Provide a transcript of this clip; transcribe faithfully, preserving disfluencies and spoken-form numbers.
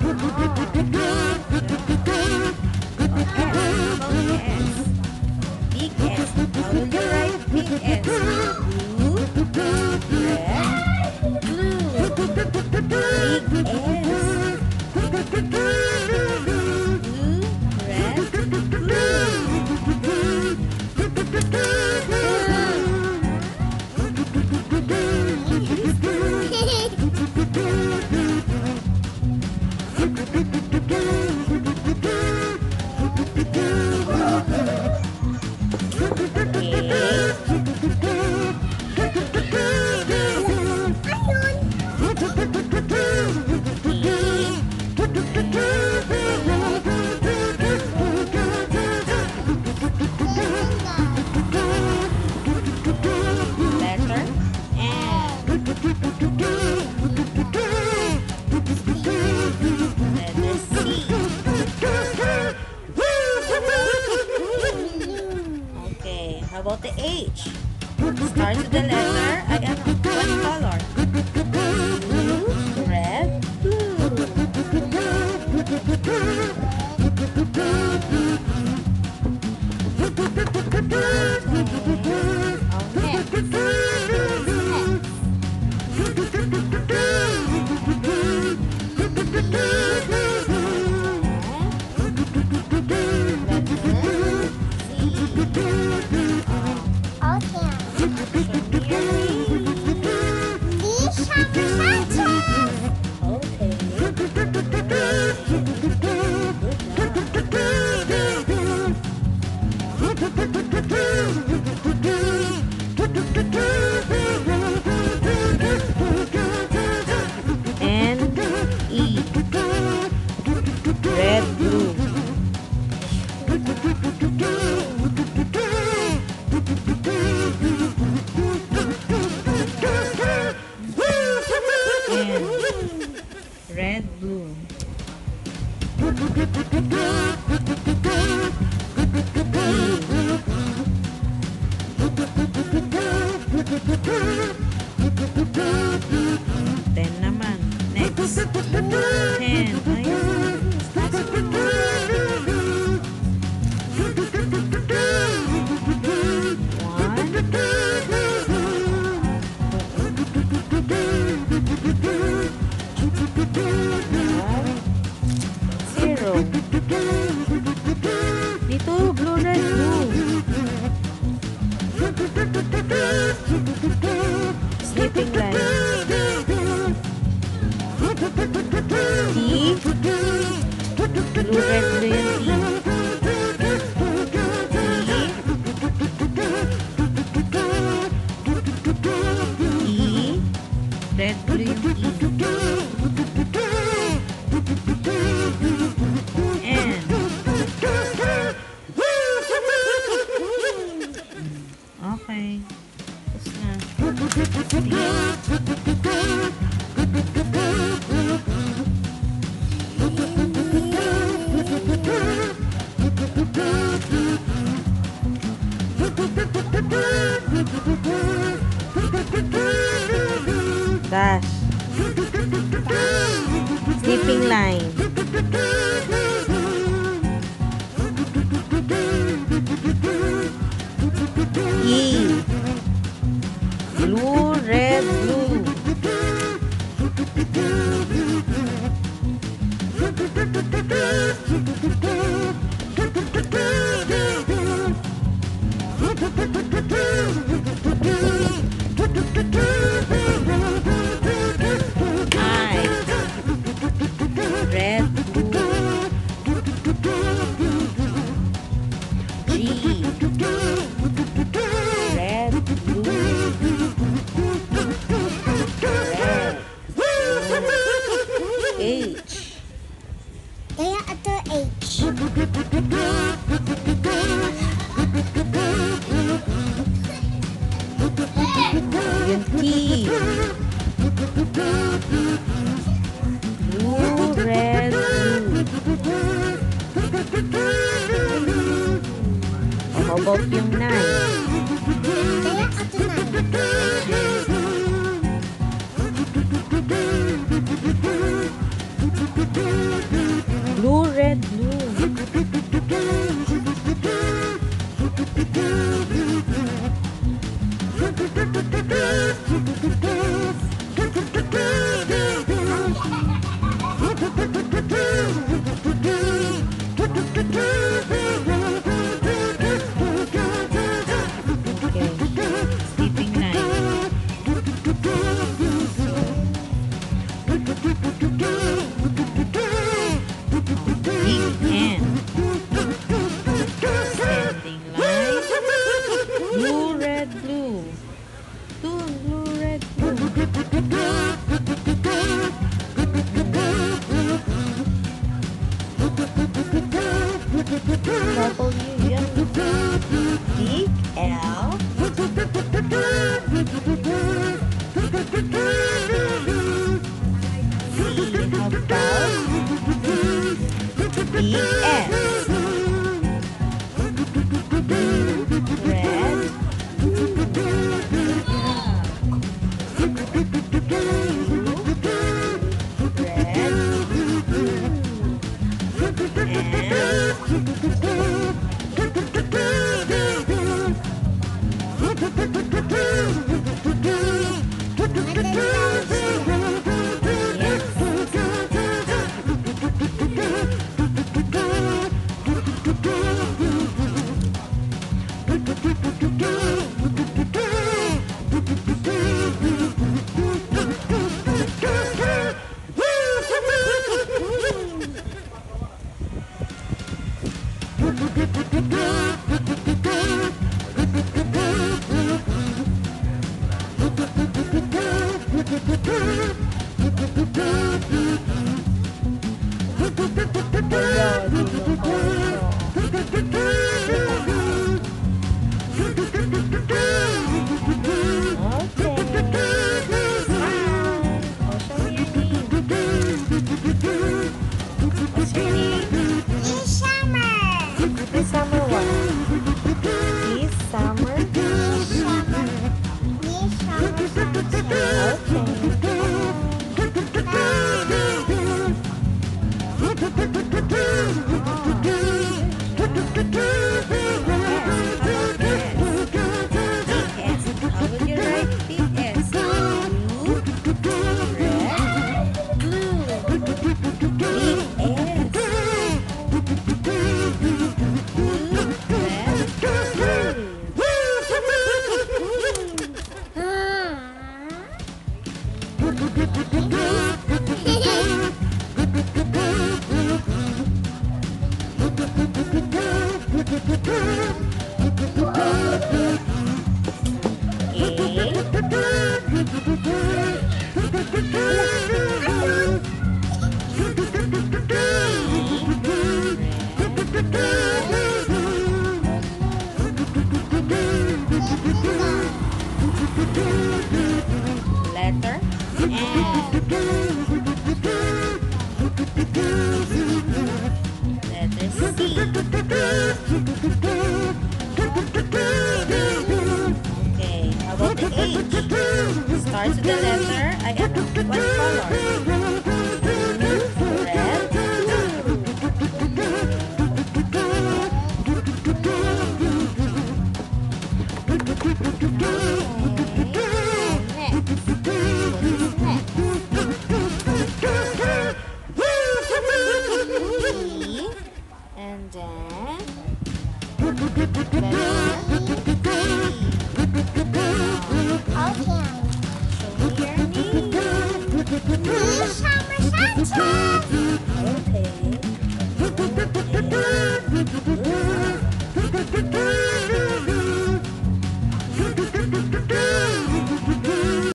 How about the H? Start with the letter. Ay, ano? What color? Blue, red, blue. And E. Red, blue. And red, blue. Ten naman. Next. Ten. Ayun. Zero. Dito, blue, red, blue. Sleeping line. T. Blue, red, blue yung T. E. Red, blue yung E. N. Okay. Tapos na. Dash. Sleeping line. E. Blue, red, blue. I. Red, blue. G. Red, blue. Red. H. Kaya ito H. Yung T. Blue, red, blue. Oh, how about yung nine? Kaya ito na. Big N. Standing line. Blue, red, blue. Two, blue, red, blue. W, yellow. Big L. C, how about big S? Red. Summer what? This summer? This summer. This summer sunshine. How would you write big S? Blue, red, blue. Big letter N. Letter C. Okay, how about the H? Starts with the letter I don't know. What color? Red. And then